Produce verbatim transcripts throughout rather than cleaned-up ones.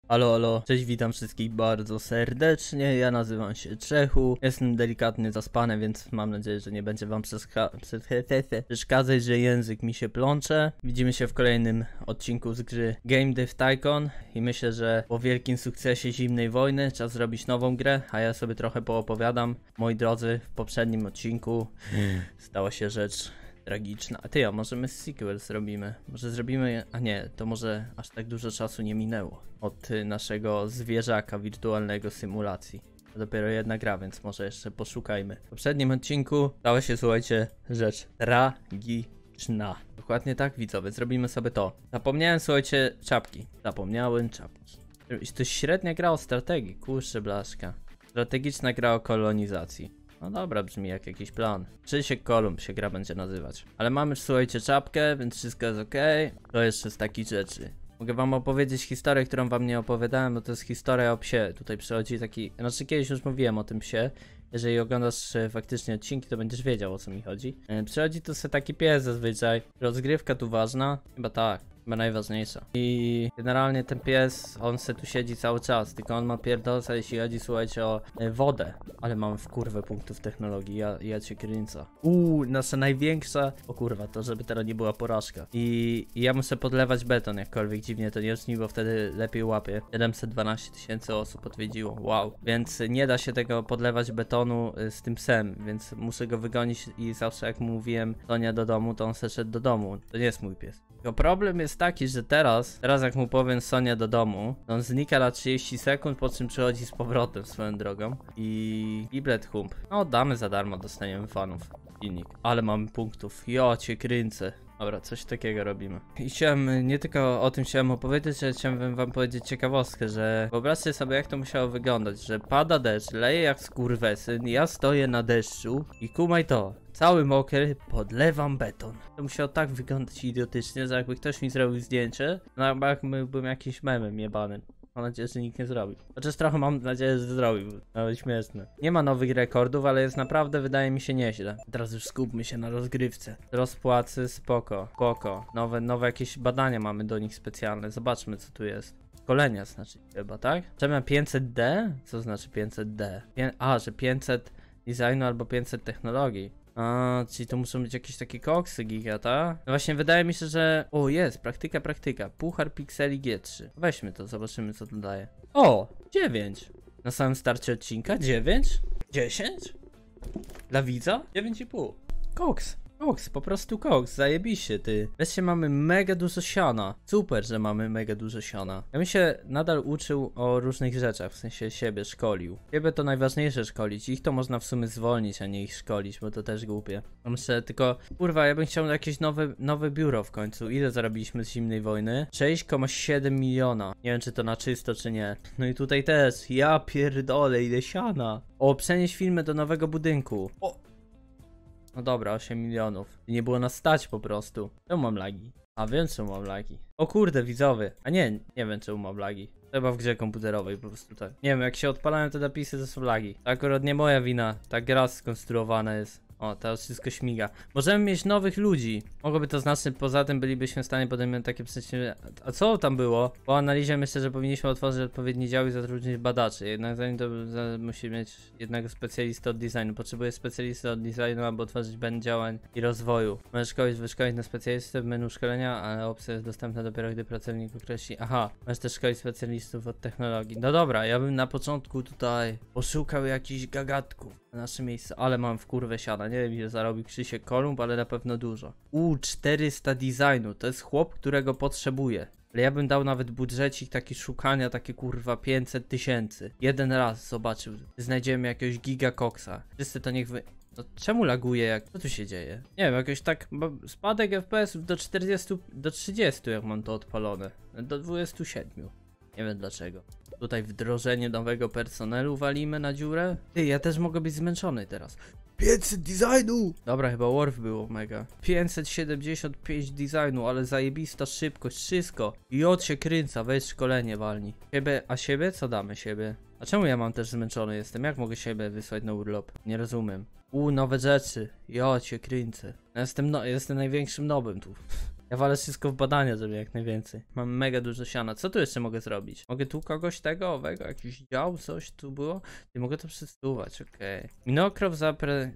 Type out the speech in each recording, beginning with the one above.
Halo, halo, cześć, witam wszystkich bardzo serdecznie, ja nazywam się Czechu, jestem delikatnie zaspany, więc mam nadzieję, że nie będzie wam przeszkadzać, że język mi się plącze. Widzimy się w kolejnym odcinku z gry Game Dev Tycoon i myślę, że po wielkim sukcesie Zimnej Wojny czas zrobić nową grę, a ja sobie trochę poopowiadam. Moi drodzy, w poprzednim odcinku stała się rzecz tragiczna. A ty, a może my sequel zrobimy? Może zrobimy... A nie, to może aż tak dużo czasu nie minęło od y, naszego zwierzaka wirtualnego symulacji. To dopiero jedna gra, więc może jeszcze poszukajmy. W poprzednim odcinku stała się, słuchajcie, rzecz tragiczna. Dokładnie tak, widzowie, zrobimy sobie to. Zapomniałem, słuchajcie, czapki. Zapomniałem czapki. To jest średnia gra o strategii, kurczę blaszka. Strategiczna gra o kolonizacji. No dobra, brzmi jak jakiś plan. Krzysiek Kolumb się gra będzie nazywać. Ale mamy już, słuchajcie, czapkę, więc wszystko jest ok. To jeszcze z takich rzeczy. Mogę wam opowiedzieć historię, którą wam nie opowiadałem, bo to jest historia o psie. Tutaj przychodzi taki... Znaczy kiedyś już mówiłem o tym psie. Jeżeli oglądasz e, faktycznie odcinki, to będziesz wiedział, o co mi chodzi. E, przychodzi tu sobie taki pies zazwyczaj. Rozgrywka tu ważna? Chyba tak. Chyba najważniejsza. I generalnie ten pies, on se tu siedzi cały czas, tylko on ma pierdolca, jeśli chodzi, słuchajcie, o e, wodę. Ale mam w kurwę punktów technologii, ja, ja cię kręcę. Uuu, nasza największa... O kurwa, to żeby teraz nie była porażka. I, I ja muszę podlewać beton, jakkolwiek dziwnie to nie brzmi, bo wtedy lepiej łapie. siedemset dwanaście tysięcy osób odwiedziło, wow. Więc nie da się tego podlewać betonu y, z tym psem, więc muszę go wygonić i zawsze jak mu mówiłem Sonia do domu, to on se szedł do domu. To nie jest mój pies. Tylko problem jest taki, że teraz, teraz jak mu powiem Sonia do domu, on znika na trzydzieści sekund, po czym przychodzi z powrotem swoją drogą. I... Biblet Hump. No damy za darmo, dostaniemy fanów. Silnik. Ale mamy punktów. Jo, cię kręcę. Dobra, coś takiego robimy. I chciałem, nie tylko o tym chciałem opowiedzieć, ale chciałem wam powiedzieć ciekawostkę, że wyobraźcie sobie, jak to musiało wyglądać, że pada deszcz, leje jak skurwesyn, ja stoję na deszczu i kumaj to, cały mokry, podlewam beton. To musiało tak wyglądać idiotycznie, że jakby ktoś mi zrobił zdjęcie, no jakbym jakiś memem jebanym. Mam nadzieję, że nikt nie zrobił. Chociaż trochę mam nadzieję, że zrobił. Nawet śmieszne. Nie ma nowych rekordów, ale jest naprawdę, wydaje mi się, nieźle. Teraz już skupmy się na rozgrywce. Rozpłacy, spoko, spoko. Nowe, nowe jakieś badania mamy do nich specjalne. Zobaczmy, co tu jest. Szkolenia znaczy chyba, tak? Czemu pięćset D? Co znaczy pięćset D? Pię A, że pięćset designu albo pięćset technologii. A, czyli to muszą być jakieś takie koksy giga, tak? No właśnie wydaje mi się, że... O, jest, praktyka, praktyka. Puchar pikseli G trzy. Weźmy to, zobaczymy, co to daje. O, dziewięć. Na samym starcie odcinka dziewięć? dziesięć? Dla widza? dziewięć i pół. Koks. Koks, po prostu koks, zajebiście ty. Wreszcie mamy mega dużo siana. Super, że mamy mega dużo siana. Ja bym się nadal uczył o różnych rzeczach, w sensie siebie szkolił. Siebie to najważniejsze szkolić, ich to można w sumie zwolnić, a nie ich szkolić, bo to też głupie. Myślę tylko, kurwa, ja bym chciał jakieś nowe, nowe biuro w końcu. Ile zarobiliśmy z Zimnej Wojny? sześć przecinek siedem miliona. Nie wiem, czy to na czysto, czy nie. No i tutaj też, ja pierdolę, ile siana. O, przenieść filmy do nowego budynku. O! No dobra, osiem milionów. Nie było nas stać po prostu. Czemu mam lagi? A wiem, czemu mam lagi. O kurde, widzowie. A nie, nie wiem, czemu mam lagi. Chyba w grze komputerowej po prostu tak. Nie wiem, jak się odpalają te napisy, to są lagi. To akurat nie moja wina. Ta gra skonstruowana jest. O, teraz wszystko śmiga. Możemy mieć nowych ludzi. Mogłoby to znaczyć, poza tym bylibyśmy w stanie podejmować takie przedsięwzięcia. A co tam było? Po analizie myślę, że powinniśmy otworzyć odpowiedni dział i zatrudnić badaczy. Jednak zanim to za, musi mieć jednego specjalistę od designu. Potrzebuję specjalisty od designu, aby otworzyć bank działań i rozwoju. Możesz szkolić, wyszkolić na specjalistę w menu szkolenia, ale opcja jest dostępna dopiero, gdy pracownik określi. Aha, możesz też szkolić specjalistów od technologii. No dobra, ja bym na początku tutaj poszukał jakichś gagatków na nasze miejsce, ale mam w kurwę siana. Nie wiem, ile zarobi Krzysiek Kolumb, ale na pewno dużo. U czterysta designu, to jest chłop, którego potrzebuję. Ale ja bym dał nawet budżecik taki szukania, takie kurwa pięćset tysięcy. Jeden raz zobaczył, znajdziemy jakiegoś gigakoksa. Wszyscy to niech wy... No czemu laguje jak... Co tu się dzieje? Nie wiem, jakoś tak... Spadek F P S do czterdziestu, do trzydziestu jak mam to odpalone. Do dwudziestu siedmiu. Nie wiem dlaczego. Tutaj wdrożenie nowego personelu walimy na dziurę. Ty, ja też mogę być zmęczony teraz. pięćset designu! Dobra, chyba Worf było mega. pięćset siedemdziesiąt pięć designu, ale zajebista szybkość, wszystko. I od się kręca, weź szkolenie walni. Siebie, a siebie? Co damy siebie? A czemu ja mam też zmęczony jestem? Jak mogę siebie wysłać na urlop? Nie rozumiem. U, nowe rzeczy. Jo, cię kręcę. Ja jestem, no, jestem największym nobem tu. Ja walę wszystko w badania, żeby jak najwięcej. Mam mega dużo siana. Co tu jeszcze mogę zrobić? Mogę tu kogoś tego, owego, jakiś dział, coś tu było? Nie mogę to przesuwać, okej. Okay. Minokrow zapre...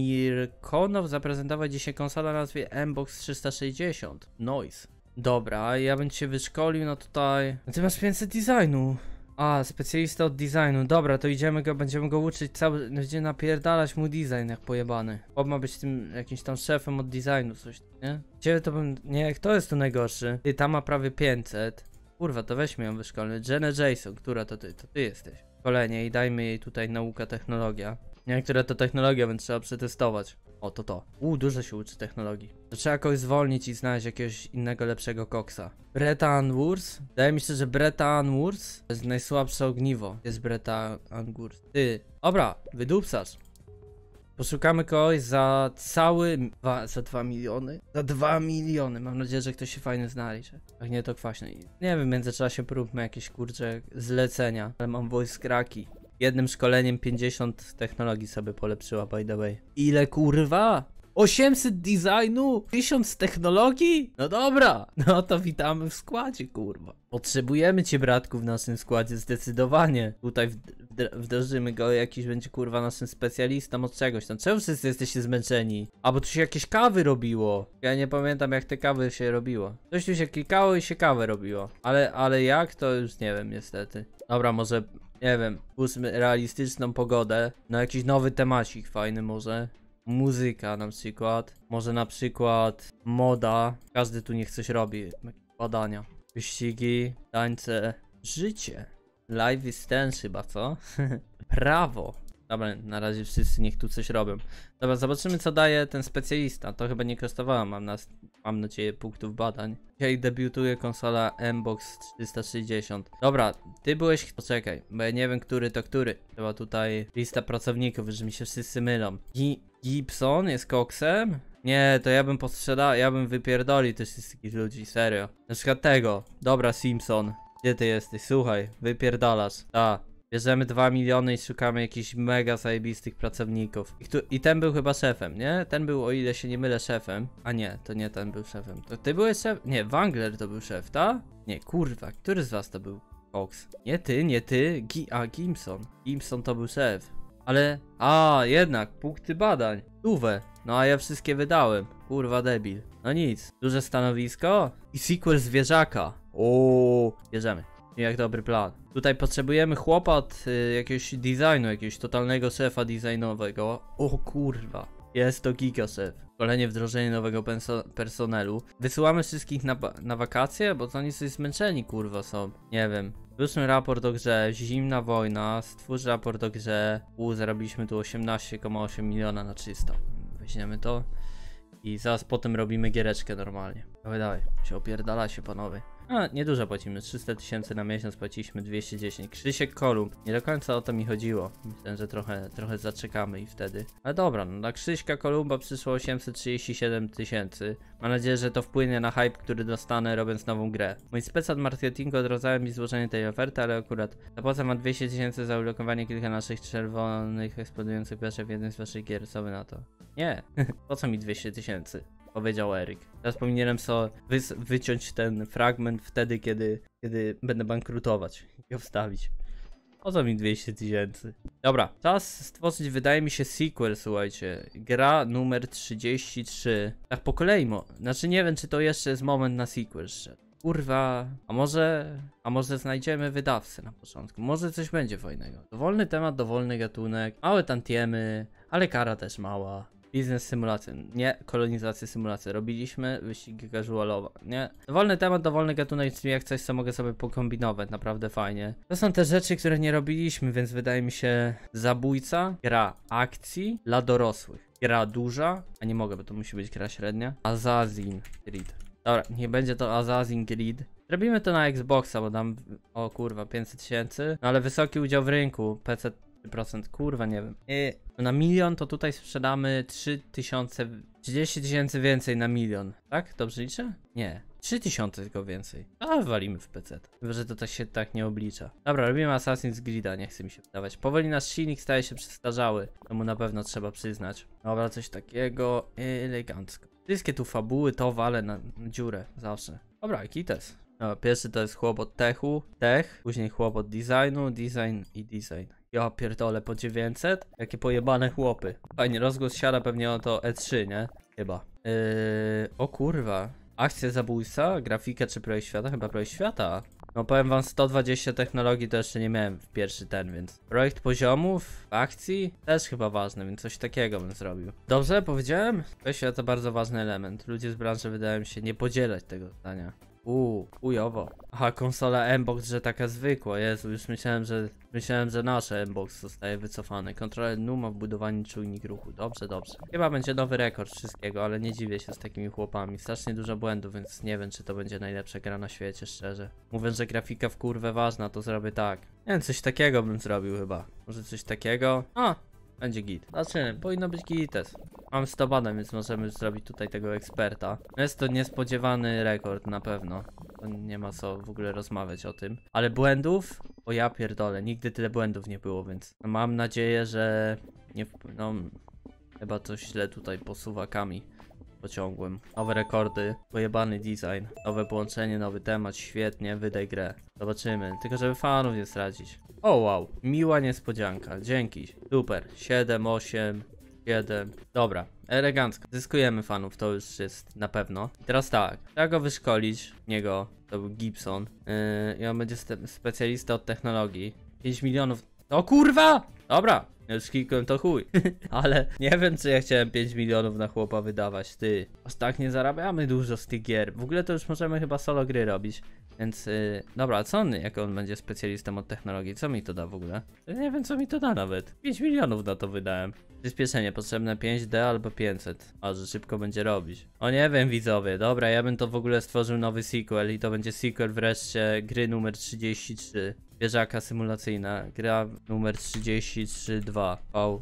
Mirkonow zaprezentował dzisiaj konsolę o nazwie M-Box trzysta sześćdziesiąt. Noise. Dobra, ja bym cię wyszkolił, no tutaj... No ty masz pięćset designu. A, specjalista od designu. Dobra, to idziemy go, będziemy go uczyć cały... Będzie napierdalać mu design jak pojebany. Bob ma być tym jakimś tam szefem od designu, coś, nie? Gdzie to bym... Nie, kto jest tu najgorszy? Ty, tam ma prawie pięćset. Kurwa, to weźmy ją wyszkolny. Jenna Jason, która to ty? To ty jesteś. Szkolenie i dajmy jej tutaj nauka, technologia. Niektóre to technologia, więc trzeba przetestować. O, to to. Uuu, dużo się uczy technologii. To trzeba kogoś zwolnić i znaleźć jakiegoś innego, lepszego koksa. Bretan Wurs? Wydaje mi się, że Bretan Wurs to jest najsłabsze ogniwo. Jest Bretan Wurs. Ty. Dobra, wydupsasz. Poszukamy kogoś za cały... Dwa, za dwa miliony? Za dwa miliony. Mam nadzieję, że ktoś się fajny znajdzie. Jak nie, to kwaśny. Nie wiem, w międzyczasie próbmy jakieś, kurcze, zlecenia. Ale mam voice cracki. Jednym szkoleniem pięćdziesiąt technologii sobie polepszyła, by the way. Ile kurwa? osiemset designu? tysiąc technologii? No dobra, no to witamy w składzie, kurwa. Potrzebujemy cię, bratku, w naszym składzie, zdecydowanie. Tutaj wdrożymy go, jakiś będzie, kurwa, naszym specjalistą od czegoś tam. Czemu wszyscy jesteście zmęczeni? A, bo tu się jakieś kawy robiło. Ja nie pamiętam, jak te kawy się robiło. Coś tu się klikało i się kawę robiło. Ale, ale jak, to już nie wiem, niestety. Dobra, może... Nie wiem, puśćmy realistyczną pogodę. No jakiś nowy temacik fajny może. Muzyka na przykład. Może na przykład moda. Każdy tu niech coś robi. Badania. Wyścigi, tańce. Życie. Live is ten chyba, co? Prawo. Dobra, na razie wszyscy niech tu coś robią. Dobra, zobaczymy, co daje ten specjalista. To chyba nie kosztowało, mam, nas, mam nadzieję, punktów badań. Dzisiaj debiutuje konsola M-Box trzysta sześćdziesiąt. Dobra, ty byłeś... Poczekaj, bo ja nie wiem, który to który. Chyba tutaj lista pracowników, że mi się wszyscy mylą. Gi Gibson jest koksem? Nie, to ja bym posprzedał, ja bym wypierdolił tych wszystkich ludzi, serio. Na przykład tego. Dobra, Simpson. Gdzie ty jesteś? Słuchaj, wypierdalasz. Ta. Bierzemy dwa miliony i szukamy jakichś mega zajebistych pracowników. I, tu, I ten był chyba szefem, nie? Ten był, o ile się nie mylę, szefem. A nie, to nie ten był szefem. To ty byłeś szef? Nie, Wangler to był szef, ta? Nie, kurwa, który z was to był Cox? Nie ty, nie ty. Gi a, Gimson. Gimson to był szef. Ale... A, jednak, punkty badań. Tuwę. No a ja wszystkie wydałem. Kurwa debil. No nic. Duże stanowisko? I sequel zwierzaka. Ooo, bierzemy. Jak dobry plan. Tutaj potrzebujemy chłopa od y, jakiegoś designu, jakiegoś totalnego szefa designowego. O kurwa. Jest to giga szef. Szkolenie, wdrożenie nowego personelu. Wysyłamy wszystkich na, na wakacje, bo to oni coś zmęczeni, kurwa, są. Nie wiem. Wróćmy raport o grze. Zimna wojna. Stwórz raport o grze. U, zarobiliśmy tu osiemnaście przecinek osiem miliona na trzysta. Weźmiemy to. I zaraz potem robimy giereczkę normalnie. Dawaj, dawaj. Się opierdala się, panowie. A, niedużo płacimy, trzysta tysięcy na miesiąc, płaciliśmy dwieście dziesięć. Krzysiek Kolumb, nie do końca o to mi chodziło. Myślę, że trochę, trochę zaczekamy i wtedy. Ale dobra, no na Krzyśka Kolumba przyszło osiemset trzydzieści siedem tysięcy. Mam nadzieję, że to wpłynie na hype, który dostanę, robiąc nową grę. Mój spec od marketingu odradzałem mi złożenie tej oferty, ale akurat zapłacę wam dwieście tysięcy za ulokowanie kilka naszych czerwonych eksplodujących piaczy w jednym z waszych gier. Co wy na to? Nie, po co mi dwieście tysięcy? Powiedział Eryk. Teraz powinienem sobie wy wyciąć ten fragment wtedy, kiedy, kiedy będę bankrutować i go wstawić. O co mi dwieście tysięcy? Dobra, czas stworzyć, wydaje mi się, sequel, słuchajcie. Gra numer trzydzieści trzy. Tak po kolei, mo znaczy nie wiem, czy to jeszcze jest moment na sequel. Kurwa, a może, a może znajdziemy wydawcę na początku. Może coś będzie fajnego. Dowolny temat, dowolny gatunek, małe tantiemy, ale kara też mała. Biznes symulacja, nie kolonizację symulacji. Robiliśmy wyścigi casualowe, nie. Dowolny temat, dowolny gatunek, czyli jak coś, co mogę sobie pokombinować, naprawdę fajnie. To są te rzeczy, które nie robiliśmy, więc wydaje mi się zabójca, gra akcji dla dorosłych. Gra duża, a nie mogę, bo to musi być gra średnia. Assassin's Creed. Dobra, nie będzie to Assassin's Creed. Robimy to na Xboxa, bo dam, o kurwa, pięćset tysięcy. No ale wysoki udział w rynku, P C procent, kurwa, nie wiem. I na milion to tutaj sprzedamy trzy tysiące, trzydzieści tysięcy więcej na milion. Tak? Dobrze liczę? Nie. trzy tysiące tylko więcej. A walimy w P C. Chyba, że to tak się tak nie oblicza. Dobra, robimy Assassin's Creed'a, nie chce mi się wydawać. Powoli nasz silnik staje się przestarzały. To mu na pewno trzeba przyznać. Dobra, coś takiego elegancko. Wszystkie tu fabuły to walę na, na dziurę, zawsze. Dobra, kites. No, pierwszy to jest chłop od techu, tech, później chłop od designu, design i design. Ja pierdolę po dziewięćset? Jakie pojebane chłopy. Fajnie, rozgłos siada pewnie o to E trzy, nie? Chyba. Yy, o kurwa. Akcja zabójca, grafika czy projekt świata? Chyba projekt świata. No powiem wam, sto dwadzieścia technologii to jeszcze nie miałem w pierwszy ten, więc projekt poziomów, akcji też chyba ważny, więc coś takiego bym zrobił. Dobrze powiedziałem? Projekt świata to bardzo ważny element. Ludzie z branży wydają się nie podzielać tego zdania. Uuu, ujowo. Aha, konsola M-Box, że taka zwykła. Jezu, już myślałem, że myślałem, że nasze M-Box zostaje wycofane. Kontroler N U ma wbudowany czujnik ruchu. Dobrze, dobrze. Chyba będzie nowy rekord wszystkiego, ale nie dziwię się z takimi chłopami. Strasznie dużo błędów, więc nie wiem, czy to będzie najlepsza gra na świecie, szczerze. Mówiąc, że grafika w kurwę ważna, to zrobię tak. Nie wiem, coś takiego bym zrobił chyba. Może coś takiego? A, będzie git. Znaczy, powinno być gites. Mam sto badań, więc możemy zrobić tutaj tego eksperta. Jest to niespodziewany rekord na pewno. To nie ma co w ogóle rozmawiać o tym. Ale błędów? O ja pierdolę, nigdy tyle błędów nie było, więc mam nadzieję, że nie wp- no chyba coś źle tutaj posuwakami pociągłem. Nowe rekordy, pojebany design, nowe połączenie, nowy temat, świetnie, wydaj grę. Zobaczymy, tylko żeby fanów nie stracić. O wow, miła niespodzianka, dzięki, super, siedem, osiem, jeden, dobra, elegancko, zyskujemy fanów, to już jest na pewno. I teraz tak, trzeba go wyszkolić, niego, to był Gibson, yy, i on będzie specjalista od technologii, pięć milionów, o kurwa, dobra. Już klikłem to chuj. Ale nie wiem, czy ja chciałem pięć milionów na chłopa wydawać, ty. Aż tak nie zarabiamy dużo z tych gier. W ogóle to już możemy chyba solo gry robić. Więc yy, dobra, a co on, jak on będzie specjalistą od technologii? Co mi to da w ogóle? Ja nie wiem, co mi to da nawet. pięć milionów na to wydałem. Przyspieszenie potrzebne pięć D albo pięćset. A, że szybko będzie robić. O nie wiem, widzowie. Dobra, ja bym to w ogóle stworzył nowy sequel i to będzie sequel wreszcie gry numer trzydzieści trzy. Wieżaka symulacyjna, gra numer trzydzieści trzy dwa,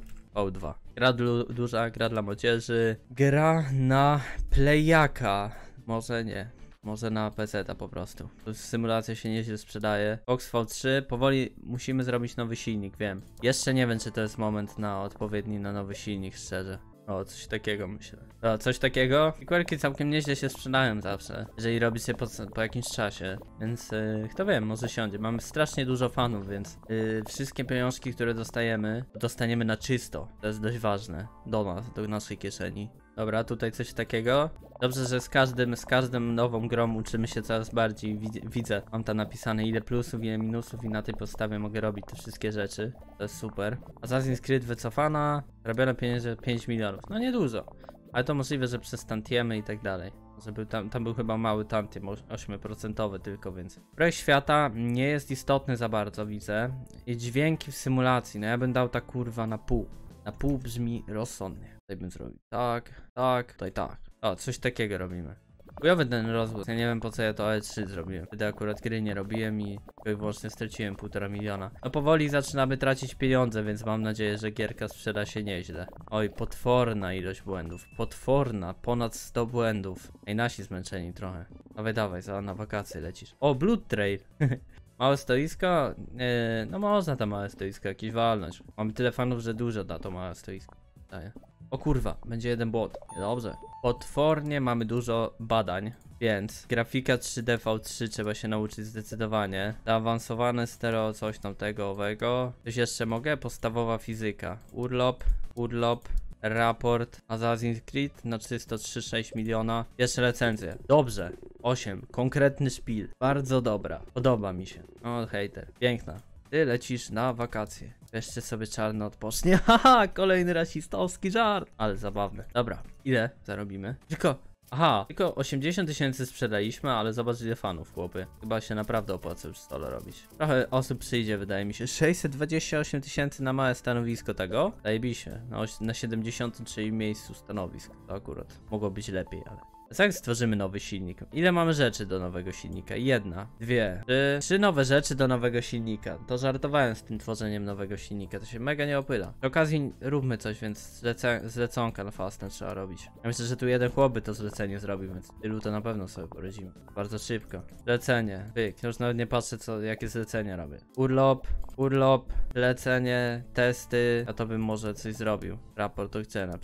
V dwa. Gra duża, gra dla młodzieży, gra na Playaka, może nie, może na P C ta po prostu. To symulacja się nieźle sprzedaje. Fox V trzy, powoli musimy zrobić nowy silnik, wiem. Jeszcze nie wiem, czy to jest moment na odpowiedni na nowy silnik, szczerze. O, coś takiego myślę. O, coś takiego? Sequelki całkiem nieźle się sprzedają zawsze, jeżeli robi się po, po jakimś czasie. Więc yy, kto wie, może siądzie. Mamy strasznie dużo fanów, więc yy, wszystkie pieniążki, które dostajemy, dostaniemy na czysto. To jest dość ważne. Do nas, do naszej kieszeni. Dobra, tutaj coś takiego. Dobrze, że z każdym, z każdym nową grą uczymy się coraz bardziej. Widz, widzę, mam tam napisane ile plusów, ile minusów i na tej podstawie mogę robić te wszystkie rzeczy. To jest super. Assassin's Creed wycofana, robione pieniądze pięć milionów. No niedużo, ale to możliwe, że przez tantiemy i tak dalej. Żeby tam, tam był chyba mały tantiem, osiem procent tylko, więc projekt świata nie jest istotny za bardzo, widzę. I dźwięki w symulacji, no ja bym dał ta kurwa na pół. Na pół brzmi rozsądnie. Tutaj bym zrobił tak, tak, tutaj tak. O, coś takiego robimy. Chujowy ten rozgłos, ja nie wiem po co ja to E trzy zrobiłem. Wtedy akurat gry nie robiłem i tylko i wyłącznie straciłem półtora miliona. No powoli zaczynamy tracić pieniądze, więc mam nadzieję, że gierka sprzeda się nieźle. Oj, potworna ilość błędów. Potworna, ponad sto błędów. Ej, nasi zmęczeni trochę. Dawaj, dawaj, za na wakacje lecisz. O, Blood Trail. Małe stoisko? Yy, no można tam małe stoisko jakieś walnąć. Mamy tyle fanów, że dużo da to małe stoisko. Daję. O kurwa, będzie jeden błąd. Dobrze. Potwornie mamy dużo badań, więc grafika trzy D V trzy trzeba się nauczyć zdecydowanie. Zaawansowane stereo coś tam tego owego. Coś jeszcze mogę? Podstawowa fizyka. Urlop, urlop, raport, Assassin's Creed na trzysta trzy przecinek sześć miliona. Jeszcze recenzję. Dobrze. osiem. Konkretny szpil. Bardzo dobra. Podoba mi się. O, hejter. Piękna. Ty lecisz na wakacje. Wreszcie sobie czarno odpocznie. Haha, kolejny rasistowski żart. Ale zabawne. Dobra, ile zarobimy? Tylko, aha, tylko osiemdziesiąt tysięcy sprzedaliśmy, ale zobacz ile fanów, chłopy. Chyba się naprawdę opłaca już stole robić. Trochę osób przyjdzie, wydaje mi się. sześćset dwadzieścia osiem tysięcy na małe stanowisko tego. Zajebiście. Na, na siedemdziesiątym trzecim miejscu stanowisk. To akurat mogło być lepiej, ale... Jak stworzymy nowy silnik? Ile mamy rzeczy do nowego silnika? Jedna, dwie, trzy, trzy nowe rzeczy do nowego silnika. To żartowałem z tym tworzeniem nowego silnika, to się mega nie opyla. Przy okazji róbmy coś, więc zlece zleconka na fastę trzeba robić. Ja myślę, że tu jeden chłop by to zlecenie zrobił, więc tylu to na pewno sobie poradzimy. Bardzo szybko. Zlecenie, wyk, już nawet nie patrzę co, jakie zlecenia robię. Urlop, urlop, zlecenie, testy, a to bym może coś zrobił. Raport to chcę na przykład.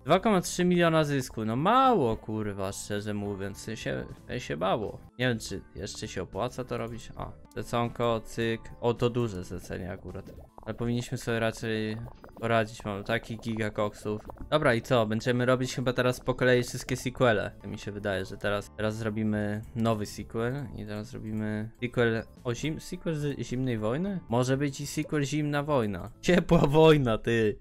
dwa przecinek trzy miliona zysku, no mało kurwa, szczerze mówiąc, się, się bało. Nie wiem, czy jeszcze się opłaca to robić. A, zleconko, cyk, o to duże zlecenie akurat. Ale powinniśmy sobie raczej poradzić, mam takich gigakoksów. Dobra i co, będziemy robić chyba teraz po kolei wszystkie sequele. Mi się wydaje, że teraz, teraz zrobimy nowy sequel i teraz zrobimy sequel o zim... sequel z zimnej wojny? Może być i sequel zimna wojna. Ciepła wojna, ty.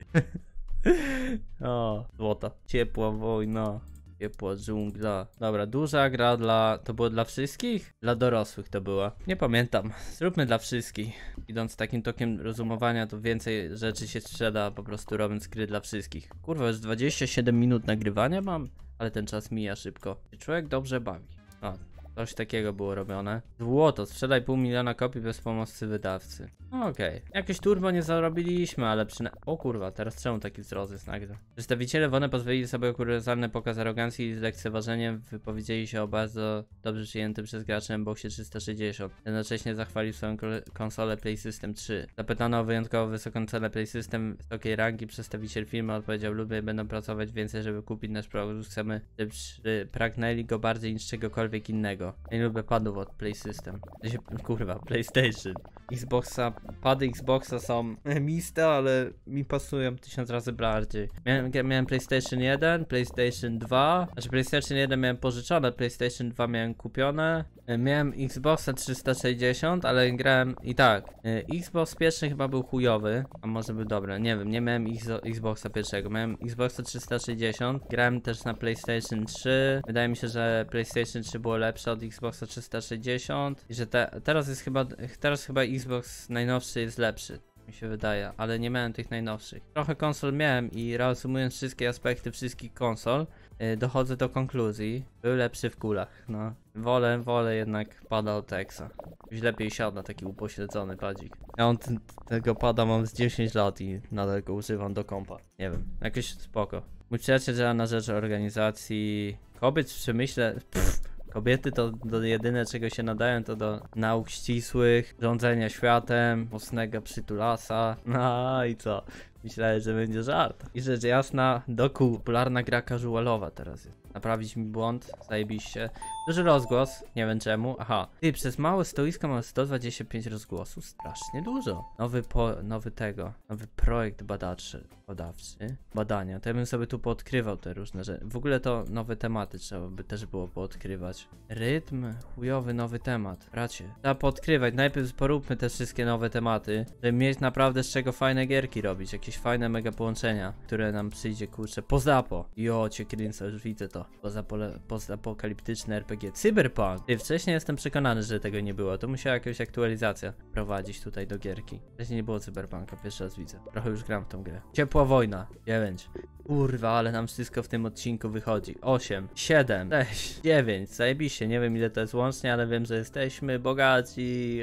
O, złota. Ciepła wojna. Ciepła dżungla. Dobra, duża gra dla... To było dla wszystkich? Dla dorosłych to była. Nie pamiętam. Zróbmy dla wszystkich. Idąc takim tokiem rozumowania, to więcej rzeczy się sprzeda, po prostu robiąc gry dla wszystkich. Kurwa, już dwadzieścia siedem minut nagrywania mam, ale ten czas mija szybko. Człowiek dobrze bawi. O, coś takiego było robione. Złoto, sprzedaj pół miliona kopii bez pomocy wydawcy. Okej. Okay. Jakieś turbo nie zarobiliśmy, ale przynajmniej... O kurwa, teraz czemu taki wzrost jest nagle? Przedstawiciele W O N E pozwolili sobie kuriozalny pokaz arogancji i z lekceważeniem wypowiedzieli się o bardzo dobrze przyjętym przez graczy Xboxie trzysta sześćdziesiąt. Jednocześnie zachwalił swoją konsolę PlaySystem trzy. Zapytano o wyjątkowo wysoką cenę PlaySystem wysokiej rangi. Przedstawiciel firmy odpowiedział: lubię, będą pracować więcej, żeby kupić nasz produkt. Chcemy, żeby pragnęli go bardziej niż czegokolwiek innego. Nie lubię padów od PlaySystem. Kurwa, PlayStation. Xboxa, pady Xboxa są miste, ale mi pasują tysiąc razy bardziej. Miałem, miałem PlayStation jeden, PlayStation dwa, znaczy PlayStation jeden miałem pożyczone, PlayStation dwa miałem kupione. Miałem Xboxa trzysta sześćdziesiąt, ale grałem i tak. Xbox pierwszy chyba był chujowy, a może był dobry, nie wiem, nie miałem Xboxa pierwszego, miałem Xboxa trzysta sześćdziesiąt, grałem też na PlayStation trzy. Wydaje mi się, że PlayStation trzy było lepsze od Xboxa trzysta sześćdziesiąt i że te, teraz jest chyba, teraz chyba Xbox najnowszy jest lepszy. Mi się wydaje, ale nie miałem tych najnowszych. Trochę konsol miałem i reasumując wszystkie aspekty wszystkich konsol, yy, dochodzę do konkluzji. Był lepszy w kulach, no. Wolę, wolę jednak pada od Texa. Już lepiej siada taki upośledzony padzik. Ja on ten, tego pada mam z dziesięć lat i nadal go używam do kompa. Nie wiem, jakoś spoko. Mój przyjaciel działa na rzecz organizacji kobiet w przemyśle. Pff. Kobiety to do jedyne czego się nadają to do nauk ścisłych, rządzenia światem, mocnego przytulasa. No i co? Myślałem, że będzie żart. I rzecz jasna, doku popularna gra casualowa teraz jest. Naprawić mi błąd, zajebiście. Duży rozgłos, nie wiem czemu. Aha, ty, przez małe stoisko mam sto dwadzieścia pięć rozgłosów, strasznie dużo. Nowy po, nowy tego, nowy projekt badaczy, badawczy, badania. To ja bym sobie tu poodkrywał te różne rzeczy. W ogóle to nowe tematy trzeba by też było poodkrywać. Rytm, chujowy nowy temat. Bracie, trzeba poodkrywać. Najpierw poróbmy te wszystkie nowe tematy, żeby mieć naprawdę z czego fajne gierki robić. Jakieś fajne mega połączenia, które nam przyjdzie, kurczę, pozapo. Jo, cię kręcę, już widzę to. Pozapokaliptyczne R P G. Cyberpunk. Ty, wcześniej jestem przekonany, że tego nie było. To musiała jakaś aktualizacja prowadzić tutaj do gierki. Wcześniej nie było Cyberpunka, pierwszy raz widzę. Trochę już gram w tą grę. Ciepła wojna. dziewięć. Kurwa, ale nam wszystko w tym odcinku wychodzi. osiem, siedem, sześć, dziewięć. Zajebiście. Nie wiem ile to jest łącznie, ale wiem, że jesteśmy bogaci.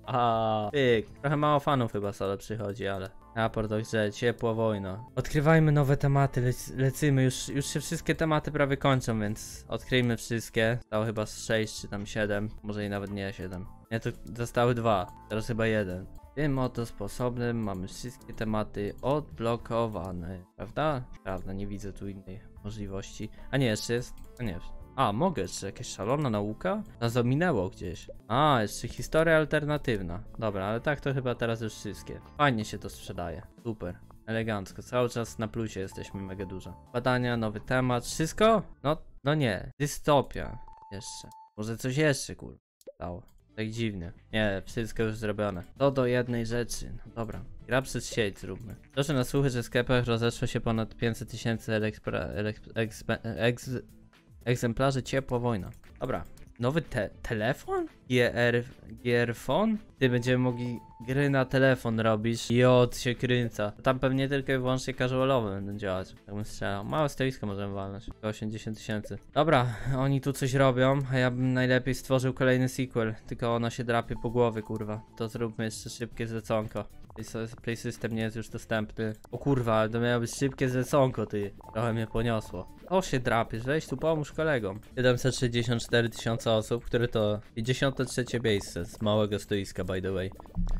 A, pyk. Trochę mało fanów chyba solo przychodzi, ale... Raport o grze, ciepła wojna. Odkrywajmy nowe tematy, lec lecymy, już, już się wszystkie tematy prawie kończą, więc odkryjmy wszystkie. Zostało chyba sześć czy tam siedem, może i nawet nie siedem. Nie, to zostały dwa, teraz chyba jeden. Tym oto sposobem mamy wszystkie tematy odblokowane, prawda? Prawda, nie widzę tu innej możliwości. A nie, jeszcze jest, a nie, a mogę, jeszcze jakaś szalona nauka? Nas ominęło gdzieś. A, jeszcze historia alternatywna. Dobra, ale tak to chyba teraz już wszystkie. Fajnie się to sprzedaje, super. Elegancko, cały czas na plusie jesteśmy mega dużo. Badania, nowy temat, wszystko? No, no nie, dystopia jeszcze. Może coś jeszcze, kurwa, stało. Tak dziwnie. Nie, wszystko już zrobione. To do jednej rzeczy. No dobra. Gra przez sieć zróbmy. Proszę na słuchy, że w sklepach rozeszło się ponad pięćset tysięcy egzemplarzy ciepła wojna. Dobra. Nowy te telefon? G R... Gearphone? Ty, będziemy mogli gry na telefon robić. Jod się kręca. Tam pewnie tylko i wyłącznie casualowe będą działać. Tak bym strzelał. Małe stoisko możemy walnąć. osiemdziesiąt tysięcy. Dobra, oni tu coś robią, a ja bym najlepiej stworzył kolejny sequel. Tylko ono się drapie po głowie, kurwa. To zróbmy jeszcze szybkie zleconko. Play System nie jest już dostępny. O kurwa, ale to miało być szybkie zleconko, ty. Trochę mnie poniosło. O się drapiesz, weź tu pomóż kolegom. siedemset sześćdziesiąt cztery tysiące osób, które to dziesiąte trzecie miejsce z małego stoiska, by the way.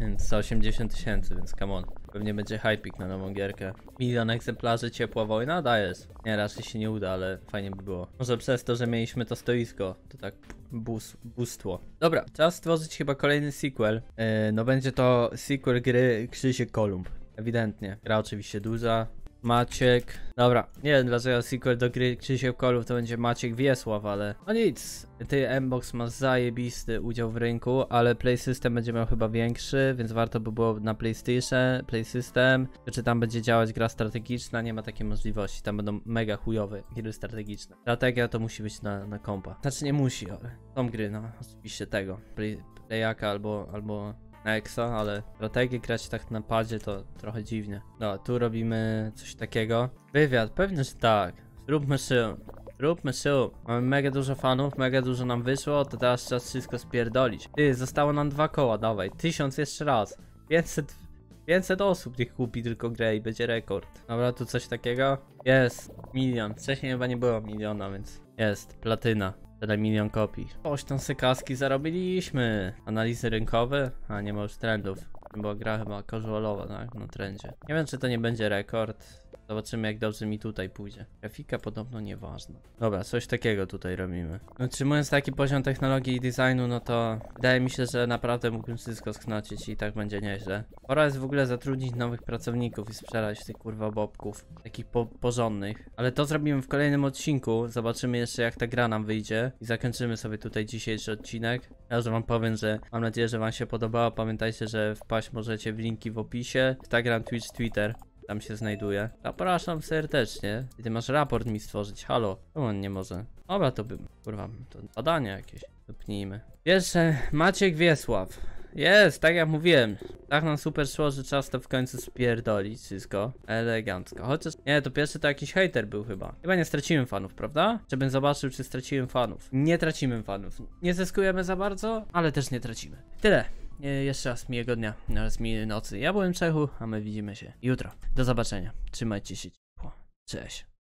Więc sto osiemdziesiąt tysięcy, więc come on. Pewnie będzie hypik na nową gierkę. Milion egzemplarzy, ciepła wojna, dajesz. Nie, raczej się nie uda, ale fajnie by było. Może przez to, że mieliśmy to stoisko, to tak bus, bóstwo. Dobra, czas stworzyć chyba kolejny sequel. Yy, no będzie to sequel gry Krzysiek Kolumb. Ewidentnie. Gra oczywiście duża. Maciek. Dobra, nie wiem dlaczego sequel do gry Krzysiek Kolumb to będzie Maciek Wiesław, ale no nic. Ty M-Box ma zajebisty udział w rynku, ale Play System będzie miał chyba większy, więc warto by było na PlayStation, Play System. Czy tam będzie działać gra strategiczna? Nie ma takiej możliwości. Tam będą mega chujowe gry strategiczne. Strategia to musi być na, na kompa. Znaczy nie musi, ale są gry, no oczywiście tego. Play, Playaka albo, albo na Exa, ale strategię grać tak na padzie to trochę dziwnie. No, tu robimy coś takiego. Wywiad, pewnie, że tak. Zróbmy się. Zróbmy się. Mamy mega dużo fanów, mega dużo nam wyszło, to teraz czas wszystko spierdolić. Ty, zostało nam dwa koła, dawaj. Tysiąc jeszcze raz. pięćset, pięćset osób niech kupi tylko grę i będzie rekord. Dobra, tu coś takiego. Jest, milion. Wcześniej chyba nie było miliona, więc jest, platyna. Tyle milion kopii. Oś tam se kaski zarobiliśmy. Analizy rynkowe? A nie ma już trendów. Bo gra chyba casualowa, tak? Na trendzie. Nie wiem, czy to nie będzie rekord. Zobaczymy, jak dobrze mi tutaj pójdzie. Grafika podobno nieważna. Dobra, coś takiego tutaj robimy. Utrzymując taki poziom technologii i designu, no to wydaje mi się, że naprawdę mógłbym wszystko sknocić i tak będzie nieźle. Pora jest w ogóle zatrudnić nowych pracowników i sprzedać tych kurwa bobków. Takich po porządnych. Ale to zrobimy w kolejnym odcinku. Zobaczymy jeszcze, jak ta gra nam wyjdzie. I zakończymy sobie tutaj dzisiejszy odcinek. Ja już wam powiem, że mam nadzieję, że wam się podobało. Pamiętajcie, że wpaść możecie w linki w opisie. Instagram, Twitch, Twitter. Tam się znajduje. Zapraszam serdecznie. I ty masz raport mi stworzyć. Halo. Czemu on nie może? Dobra, to bym. Kurwa, to badania jakieś. Dopnijmy. Pierwsze, Maciek Wiesław. Jest, tak jak mówiłem. Tak nam super szło, że czas to w końcu spierdolić wszystko. Elegancko. Chociaż, nie, to pierwszy to jakiś hater był chyba. Chyba nie straciłem fanów, prawda? Żebym zobaczył, czy straciłem fanów. Nie tracimy fanów. Nie zyskujemy za bardzo, ale też nie tracimy. Tyle. Jeszcze raz miłego dnia, oraz miłej nocy. Ja byłem Czechu, a my widzimy się jutro. Do zobaczenia. Trzymajcie się ciepło. Cześć.